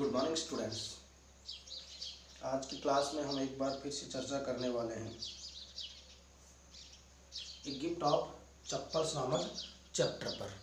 Good morning students. आज की class में हम एक बार फिर से चर्चा करने वाले हैं ए गिफ्ट ऑफ चप्पल्स नामक चैप्टर पर।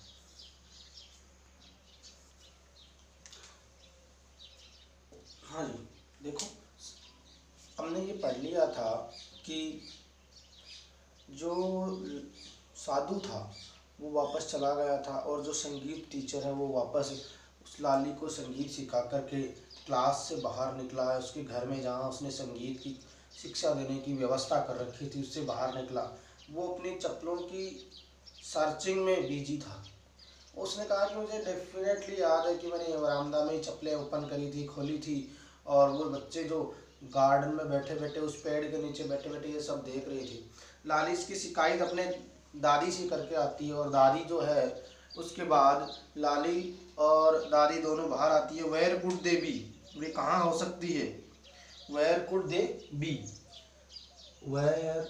हाँ जी, देखो हमने ये पढ़ लिया था कि जो साधु था वो वापस चला गया था और जो संगीत टीचर है वो वापस उस लाली को संगीत सिखा करके क्लास से बाहर निकला है। उसके घर में जहाँ उसने संगीत की शिक्षा देने की व्यवस्था कर रखी थी उससे बाहर निकला। वो अपनी चप्पलों की सर्चिंग में बिजी था। उसने कहा कि मुझे डेफिनेटली याद है कि मैंने बरामदा में चप्पलें ओपन करी थी, खोली थी, और वो बच्चे जो गार्डन में बैठे बैठे उस पेड़ के नीचे बैठे बैठे ये सब देख रही थी। लाली इसकी शिकायत अपने दादी से करके आती है और दादी जो है उसके बाद लाली और दादी दोनों बाहर आती है। वेयर कुड दे बी, वे कहाँ हो सकती है? Where could they be, where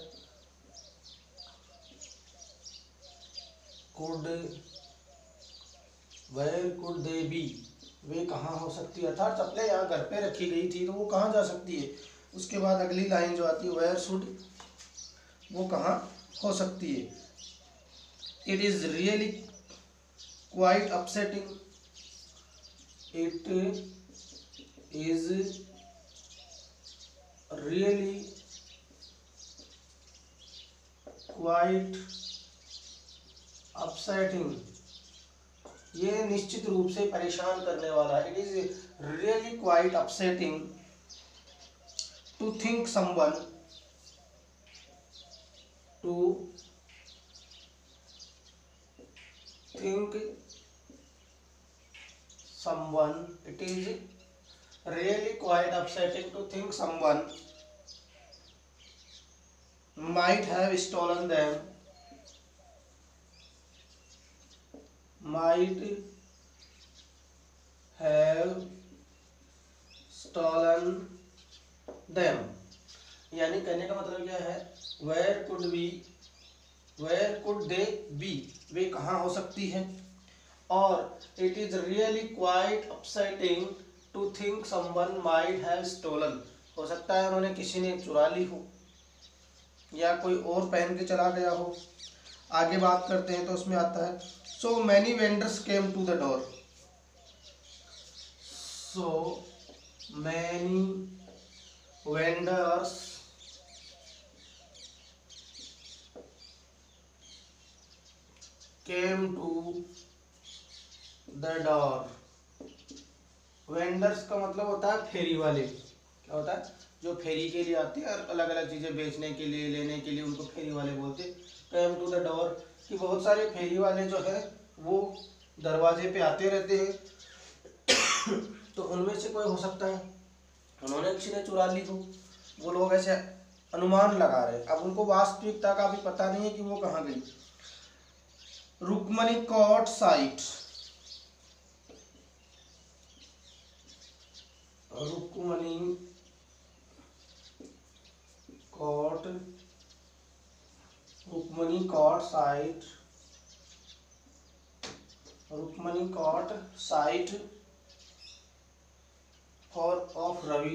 could they be, वे कहाँ हो सकती है। अर्थात चप्पलें यहाँ घर पे रखी गई थी तो वो कहाँ जा सकती है। उसके बाद अगली लाइन जो आती है वेयर शुड, वो कहाँ हो सकती है। It is really quite upsetting, it is really quite upsetting, ये निश्चित रूप से परेशान करने वाला है। It is really quite upsetting to think someone, it is really quite upsetting to think someone might have stolen them, यानी कहने का मतलब क्या है, वेयर कुड दे बी, वे कहाँ हो सकती है। और it is really quite upsetting to think someone might have stolen, हो सकता है उन्होंने किसी ने चुरा ली हो या कोई और पहन के चला गया हो। आगे बात करते हैं तो उसमें आता है so many vendors came to the door, so many vendors came to the door. Vendors का मतलब होता है फेरी वाले। क्या होता है? जो फेरी के लिए आते हैं अलग अलग चीजें बेचने के लिए, लेने के लिए, उनको फेरी वाले बोलते हैं। केम टू द डोर कि बहुत सारे फेरी वाले जो है वो दरवाजे पे आते रहते हैं तो उनमें से कोई हो सकता है उन्होंने किसी ने चुरा ली हो। वो लोग ऐसे अनुमान लगा रहे हैं, अब उनको वास्तविकता का भी पता नहीं है कि वो कहाँ गई। Rukmini caught sight, Rukmini caught sight for of Ravi,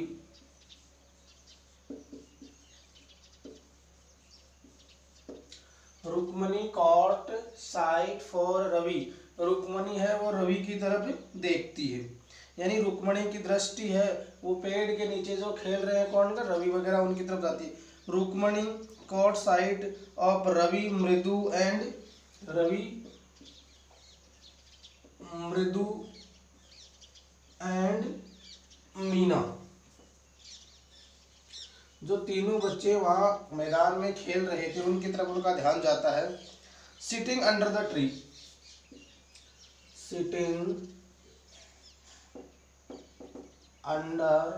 Rukmini caught sight for Ravi. Rukmini है वो रवि की तरफ देखती है, यानी रुक्मणी की दृष्टि है वो पेड़ के नीचे जो खेल रहे हैं कौन कर, रवि वगैरह, उनकी तरफ जाती है। Rukmini caught sight of Ravi Mridu and Meena, जो तीनों बच्चे वहां मैदान में खेल रहे थे उनकी तरफ उनका ध्यान जाता है। Sitting under the tree, sitting under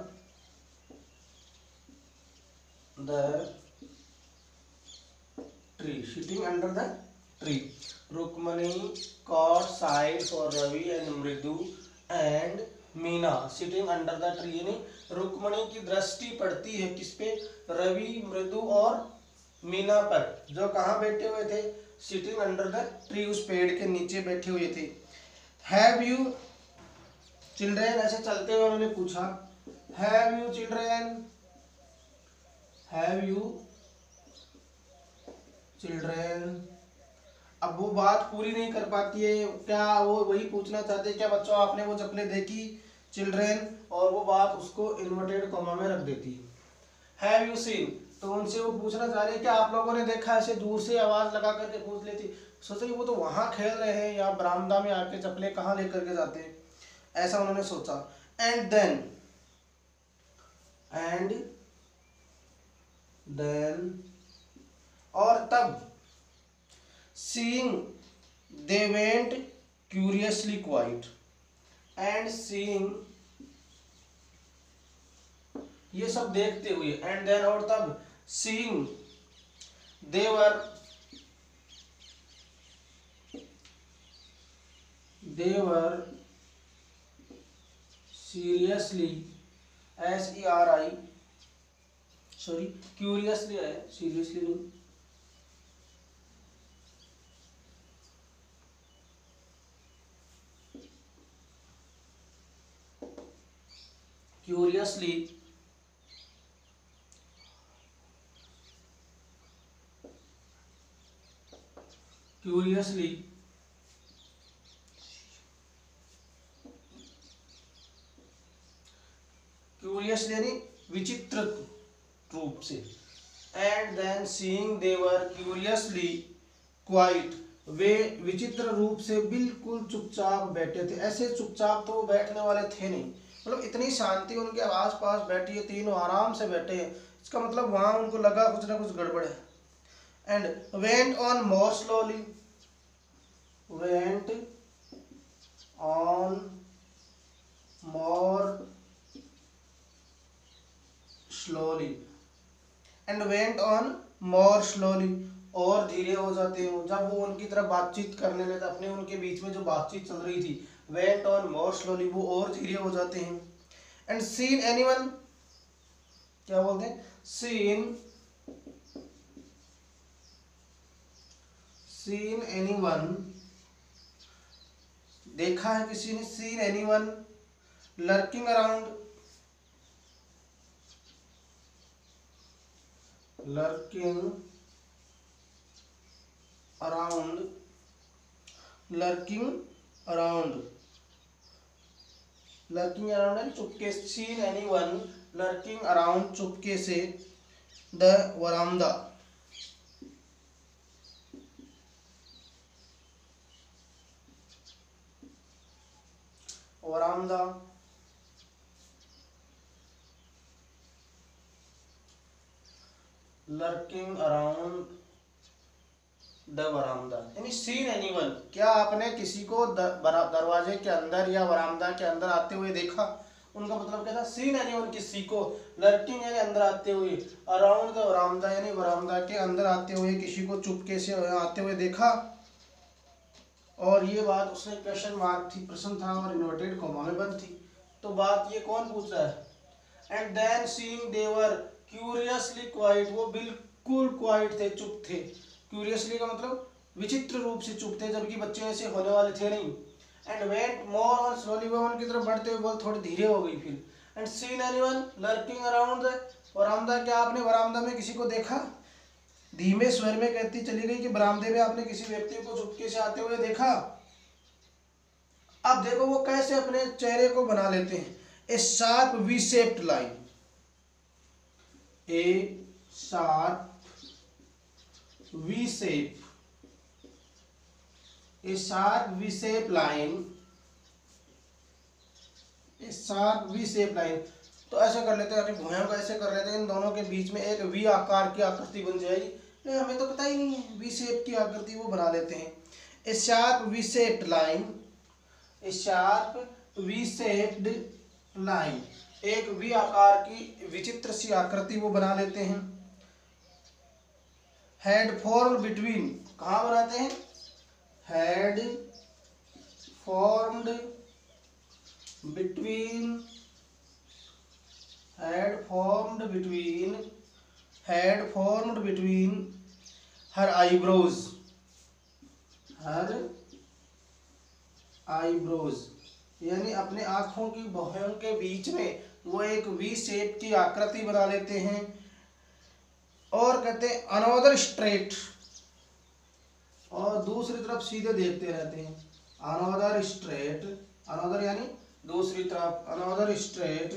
the tree, Rukmini caught sight for Ravi and Mridu and Meena sitting under the tree, यानी रुक्मणी की दृष्टि पड़ती है किस पे, रवि, मृदु और मीना पर, जो कहाँ बैठे हुए थे, सिटिंग अंडर द ट्री, उस पेड़ के नीचे बैठे हुए थे। हैव यू चिल्ड्रेन ऐसे चलते हुए उन्होंने पूछा, have you children, have you children. अब वो बात पूरी नहीं कर पाती है, क्या वो वही पूछना चाहते हैं, क्या बच्चों आपने वो चप्पलें देखी चिल्ड्रेन, और वो बात उसको इन्वर्टेड कॉमा में रख देती है, हैव यू सीन। तो उनसे वो पूछना चाह रहे हैं क्या आप लोगों ने देखा, ऐसे दूर से आवाज लगा करके पूछ लेती, सोचा कि वो तो वहां खेल रहे हैं या बरामदा में आके चप्पलें कहाँ लेकर के जाते हैं, ऐसा उन्होंने सोचा। एंड देन और तब, seeing they went curiously quiet, and seeing ये सब देखते हुए, and then और तब, seeing they were seriously, SERI, sorry curiously है, seriously नहीं, curiously यानी विचित्र रूप से। And then seeing they were curiously quiet, वे विचित्र रूप से बिल्कुल चुपचाप बैठे थे। ऐसे चुपचाप तो वो बैठने वाले थे नहीं, मतलब इतनी शांति उनके आस पास बैठी है, तीनों आराम से बैठे हैं, इसका मतलब वहां उनको लगा कुछ ना कुछ गड़बड़ है। And went on more slowly, went on more slowly, and went on more slowly, और धीरे हो जाते हैं। जब वो उनकी तरफ बातचीत करने लगे, अपने उनके बीच में जो बातचीत चल रही थी, went on more slowly, वो और धीरे हो जाते हैं। and seen anyone, क्या बोलते हैं, seen anyone, देखा है किसी ने, seen anyone lurking around, lurking around चुपके, seen anyone lurking around चुपके से, the veranda, lurking around the veranda, यानी seen anyone, क्या आपने किसी को दरवाजे के अंदर या वरामदा के अंदर आते हुए देखा। उनका मतलब क्या था, seen anyone किसी को, lurking यानी अंदर आते हुए, around the veranda यानी वरामदा के अंदर आते हुए किसी को चुपके से आते हुए देखा। और ये बात उसने क्वेश्चन मार्क थी, प्रश्न था और इन्वर्टेड कॉमा में बंद थी। तो बात ये कौन पूछ रहा है, and then seeing they were curiously quiet, वो बिल्कुल क्वाइट थे, चुप थे। क्यूरियसली का मतलब विचित्र रूप से चुप थे, जबकि बच्चे ऐसे होने वाले थे नहीं। And went more on slowly, वो उनकी तरफ बढ़ते हुए बोल थोड़ी धीरे हो गई फिर। And seen anyone lurking around the verandah, क्या आपने वरामदा में किसी को देखा। धीमे स्वर में कहती चली गई कि बरामदे में आपने किसी व्यक्ति को चुपके से आते हुए देखा। अब देखो वो कैसे अपने चेहरे को बना लेते हैं, a sharp V shaped line, a sharp V shape, a sharp V shape line, a sharp V shape line. तो ऐसे कर लेते हैं, भुइयों को ऐसे कर लेते हैं, इन दोनों के बीच में एक वी आकार की आकृति बन जाएगी। नहीं हमें तो पता ही नहीं है, वी शेप की आकृति वो बना लेते हैं। A sharp V shaped line, a sharp V shaped line, एक वी आकार की विचित्र सी आकृति वो बना लेते हैं। हेड फॉर्म्ड बिटवीन, कहाँ बनाते हैं, had formed between, had formed between her eyebrows, यानी अपने आँखों की भौहों के बीच में वो एक वी शेप की आकृति बना लेते हैं। और कहते हैं अनोदर स्ट्रेट, और दूसरी तरफ सीधे देखते रहते हैं। अनोदर स्ट्रेट, अनोदर यानी दूसरी तरफ, अनोदर स्ट्रेट,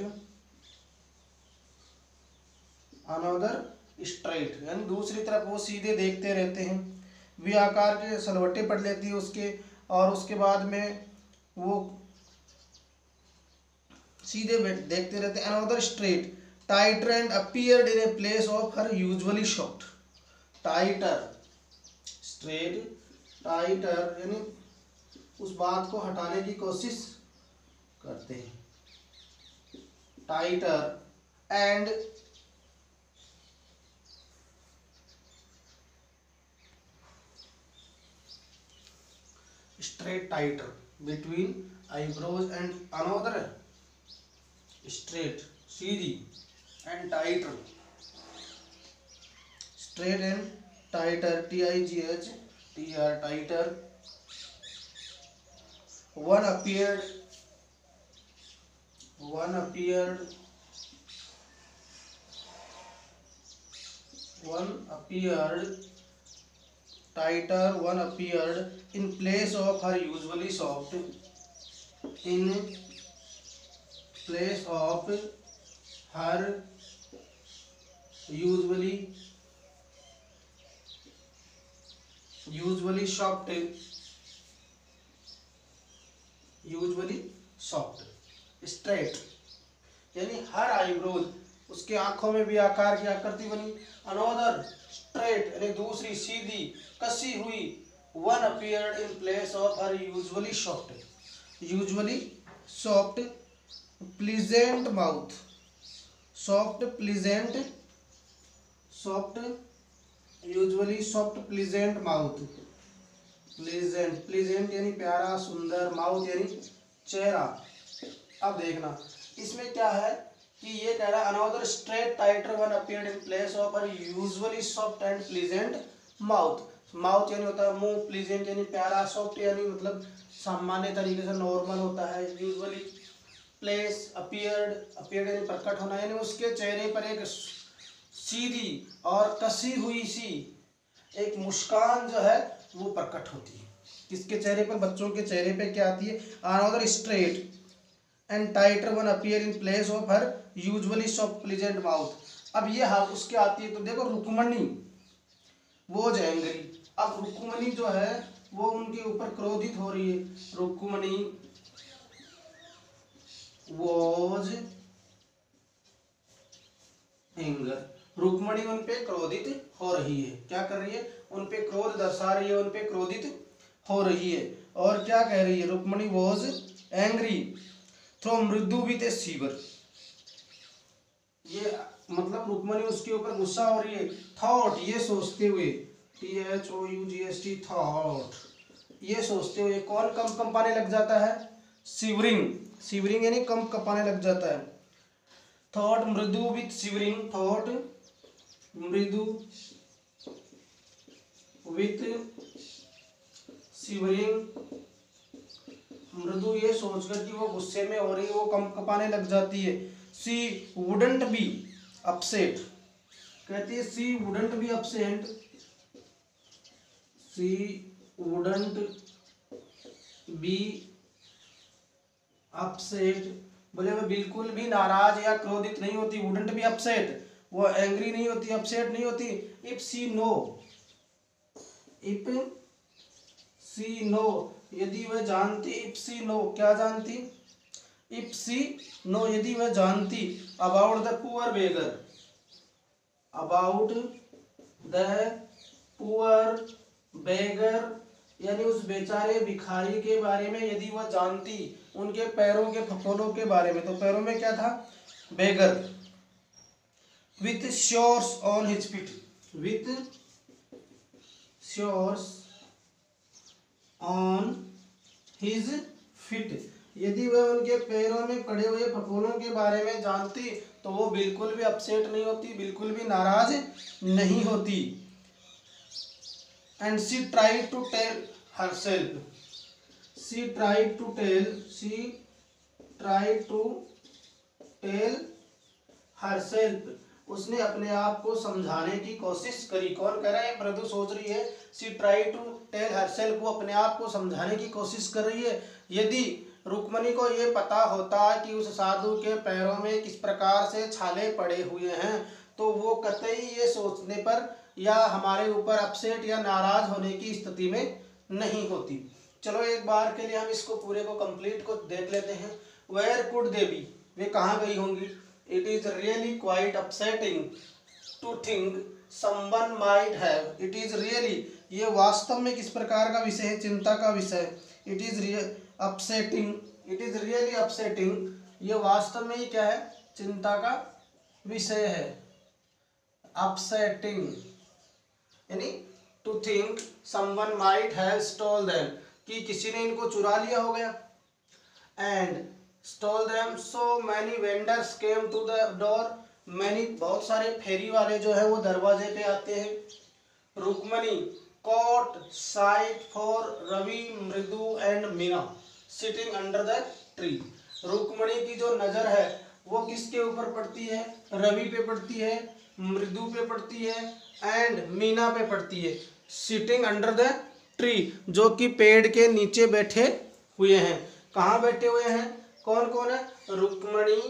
अनोदर स्ट्रेट यानी दूसरी तरफ वो सीधे देखते रहते हैं। वी आकार के सलवटे पड़ लेती है उसके, और उसके बाद में वो सीधे देखते रहते हैं। Another straight tighter and appeared in a place of her usually soft. Tighter, straight, tighter यानी उस बात को हटाने की कोशिश करते हैं। Tighter and straight, tighter between eyebrows and another straight, सीधी and tighter, straight and tighter, TIGHTR, tighter. One appeared tighter, one appeared in place of her usually soft, in place of her usually soft, straight यानी her eyebrows, उसके आंखों में भी आकार की आकृति बनी। अनोदर स्ट्रेट यानी दूसरी सीधी कसी हुई। One appeared in place of her usually soft pleasant mouth, usually soft pleasant mouth, pleasant यानी प्यारा सुंदर, माउथ यानी चेहरा। अब देखना इसमें क्या है कि ये कह रहा है another straight tighter one appeared in place of her usually soft and pleasant mouth. Mouth यानी होता है मुंह, प्लीजेंट यानी प्यारा, सॉफ्ट यानी मतलब सामान्य तरीके से नॉर्मल होता है। यूजुअली, प्लेस, अपीयर्ड यानी प्रकट होना, यानी उसके चेहरे पर एक सीधी और कसी हुई सी एक मुस्कान जो है वो प्रकट होती है। किसके चेहरे पर? बच्चों के चेहरे पे क्या आती है? Another straight and tighter one appear in place of her usually soft pleasant mouth. अब ये हाँ उसके आती है, तो देखो रुक्मणी वो एंग्री। अब रुक्मणी जो है वो उनके ऊपर क्रोधित हो रही है। रुक्मणी वॉज एंगर, रुक्मणी उन पे क्रोधित हो रही है। क्या कर रही है? उन पे क्रोध दर्शा रही है, उन पे क्रोधित हो रही है। और क्या कह रही है? Rukmini was angry throw Mridu with a shiver. ये मतलब रुक्मणी उसके ऊपर गुस्सा हो रही है। थॉट ये सोचते हुए, THOUGHT थॉट ये सोचते हुए। कौन कम कंपाने लग जाता है? शिवरिंग, शिवरिंग यानी कम कंपाने लग जाता है। Thought Mridu with shivering, thought Mridu with shivering. Mridu ये सोचकर कि वो गुस्से में हो रही है, वो कम कपाने लग जाती है। सी वुडंट बी अपसेट, कहती है she wouldn't be upset, she wouldn't be upset. बोले वो बिल्कुल भी नाराज या क्रोधित नहीं होती। वुडंट बी अपसेट, वो एंग्री नहीं होती, अपसेट नहीं होती। If she know, if she know यदि वह जानती, इफ सी नो क्या जानती? इफ सी नो यदि वह जानती about the poor beggar, about the poor beggar यानी उस बेचारे भिखारी के बारे में यदि वह जानती, उनके पैरों के फफोलों के बारे में। तो पैरों में क्या था? Beggar. With sores on his feet, with sores on his feet, यदि वह उनके पैरों में पड़े हुए फफोलों के बारे में जानती तो वो बिल्कुल भी अपसेट नहीं होती, बिल्कुल भी नाराज नहीं होती। And she tried to tell herself, she tried to tell, she try to tell herself, उसने अपने आप को समझाने की कोशिश करी। कौन कह रहा है? मृदु सोच रही है। She try to tell herself, वो अपने आप को समझाने की कोशिश कर रही है। यदि रुक्मणी को ये पता होता कि उस साधु के पैरों में किस प्रकार से छाले पड़े हुए हैं तो वो कतई ये सोचने पर या हमारे ऊपर अपसेट या नाराज होने की स्थिति में नहीं होती। चलो एक बार के लिए हम इसको पूरे को कंप्लीट को देख लेते हैं। वेयर कुड दे बी, वे कहाँ गई होंगी? It is really quite upsetting to think someone might have, it is really, ये वास्तव में किस प्रकार का विषय है? चिंता का विषय। It is upsetting, it is really upsetting, ये वास्तव में ही क्या है? चिंता का विषय है। अपसेटिंग यानी to think someone might have stole them, कि किसी ने इनको चुरा लिया हो गया। And stole them so many vendors came to the door, many, बहुत सारे फेरी वाले जो है वो दरवाजे पे आते हैं। Rukmini caught sight for Ravi, Mridu and Meena sitting under the tree, Rukmani की जो नजर है वो किसके ऊपर पड़ती है? रवि पे पड़ती है, मृदु पे पड़ती है एंड मीना पे पड़ती है। सिटिंग अंडर द ट्री, जो कि पेड़ के नीचे बैठे हुए हैं। कहाँ बैठे हुए हैं? कौन कौन है? Rukmini,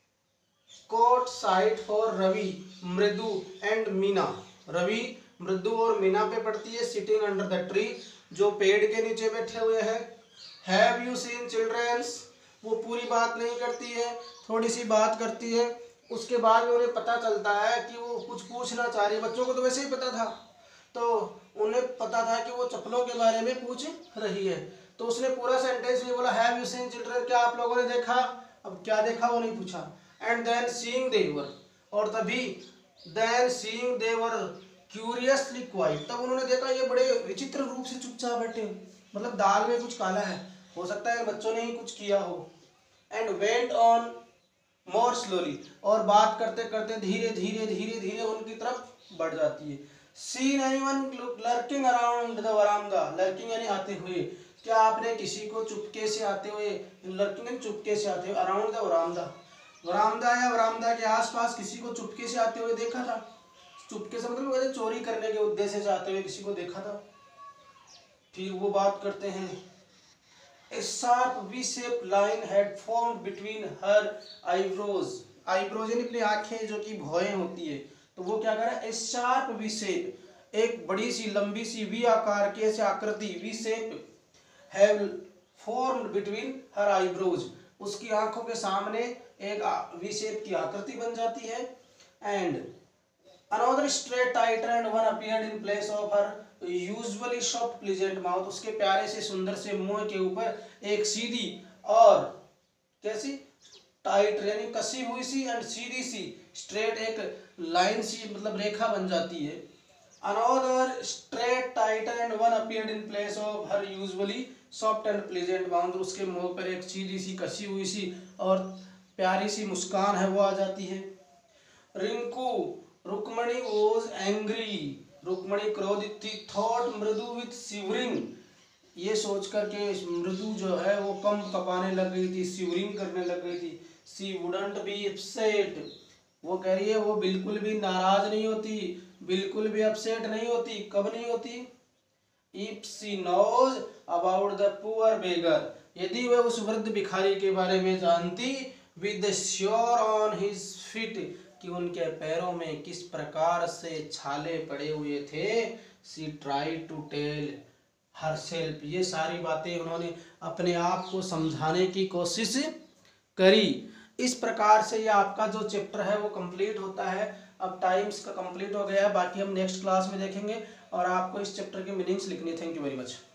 caught sight for Ravi, Mridu and Meena, Ravi, मृदु और मीना पे पड़ती है। सिटिंग अंडर द ट्री, जो पेड़ के नीचे बैठे हुए हैं। हैव यू सीन चिल्ड्रंस, वो पूरी बात नहीं करती है, थोड़ी सी बात करती है। उसके बाद में उन्हें पता चलता है कि वो कुछ पूछना चाह रही है। बच्चों को तो वैसे ही पता था, तो उन्हें पता था कि वो चप्पलों के बारे में पूछ रही है। तो उसने पूरा सेंटेंस नहीं बोला, हैव यू सीन चिल्ड्रन, क्या आप लोगों ने देखा? अब क्या देखा वो नहीं पूछा। And then seeing they were, और तभी then seeing they were curiously quite, तब उन्होंने देखा ये बड़े विचित्र रूप से चुपचाप बैठे, मतलब दाल में कुछ काला है, हो सकता है बच्चों ने ही कुछ किया हो। And went on more slowly, और बात करते करते धीरे धीरे धीरे धीरे उनकी तरफ बढ़ जाती है। Seen anyone lurking around the वरामदा, लर्किंग यानी आते हुए, क्या आपने किसी को चुपके से आते हुए, लर्किंग यानी चुपके से आते हुए, अराउंड द वरामदा, वरामदा या वरामदा के आसपास किसी को चुपके से आते हुए देखा था? चुपके से मतलब वैसे चोरी करने के उद्देश्य से आते हुए किसी को देखा था? फिर वो बात करते हैं। A sharp V-shaped line had formed between her eyebrows, eyebrows यानी अपनी आंखें जो कि भौएं होती है, तो वो क्या कर रहा है? A sharp V-shape, एक बड़ी सी लंबी सी वी आकार की ऐसी आकृति, V-shape have formed between her eyebrows, उसकी आंखों के सामने एक V-shape की आकृति बन जाती है। And another straight tighter and one appeared in place of her usually soft pleasant mouth, उसके प्यारे से सुंदर से मुंह के ऊपर एक सीधी और कैसी? टाइट यानी कसी हुई सी एंड सीधी सी, स्ट्रेट एक लाइन सी मतलब रेखा बन जाती है। Another straight tighter and one appeared in place of her usually soft and pleasant mouth, उसके मुंह पर एक सीधी सी कसी हुई सी और प्यारी सी मुस्कान है वो आ जाती है। रिंकू, रुक्मणी वॉज एंग्री, रुक्मणी क्रोधित थी। थॉट मृदु विथ शिवरिंग, ये सोच करके मृदु जो है वो कम कपाने लग गई थी, शिवरिंग करने लग गई थी। सी वुडंट बी अपसेट, वो कह रही है वो बिल्कुल भी नाराज नहीं होती, बिल्कुल भी अपसेट नहीं होती। कब नहीं होती? If she knows about the poor beggar, यदि वह उस वृद्ध भिखारी के बारे में जानती। With sore on his feet, कि उनके पैरों में किस प्रकार से छाले पड़े हुए थे। She try to tell herself, ये सारी बातें उन्होंने अपने आप को समझाने की कोशिश करी। इस प्रकार से ये आपका जो चैप्टर है वो कंप्लीट होता है। अब टाइम्स का कंप्लीट हो गया है, बाकी हम नेक्स्ट क्लास में देखेंगे और आपको इस चैप्टर की मीनिंग्स लिखनी। Thank you very much.